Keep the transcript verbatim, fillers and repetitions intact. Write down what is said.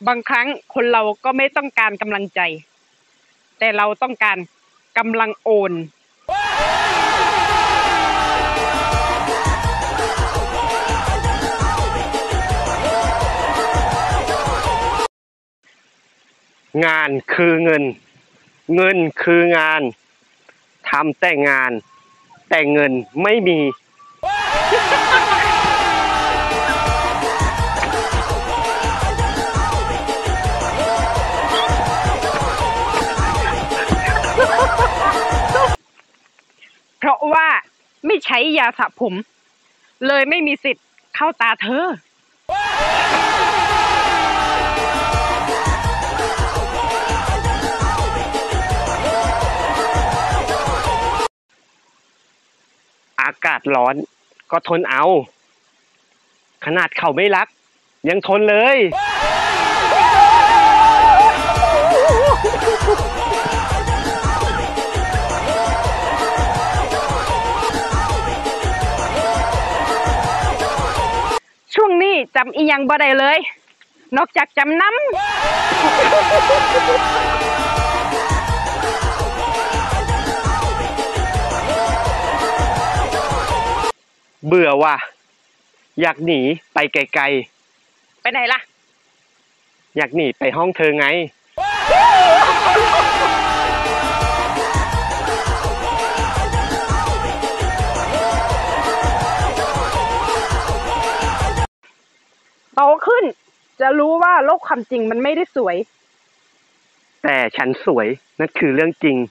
บางครั้งคนเราก็ไม่ต้องการกำลังใจแต่เราต้องการกำลังโอนงานคือเงินเงินคืองานทำแต่งานแต่เงินไม่มีเพราะว่าไม่ใช้ยาสระผมเลยไม่มีสิทธิ์เข้าตาเธออากาศร้อนก็ทนเอาขนาดเขาไม่รักยังทนเลยช่วงนี้จำอีหยังบ่ได้เลยนอกจากจำน้ำเบื่อว่ะอยากหนีไปไกลๆไปไหนล่ะอยากหนีไปห้องเธอไงโตขึ้นจะรู้ว่าโลกความจริงมันไม่ได้สวยแต่ฉันสวยนั่นคือเรื่องจริง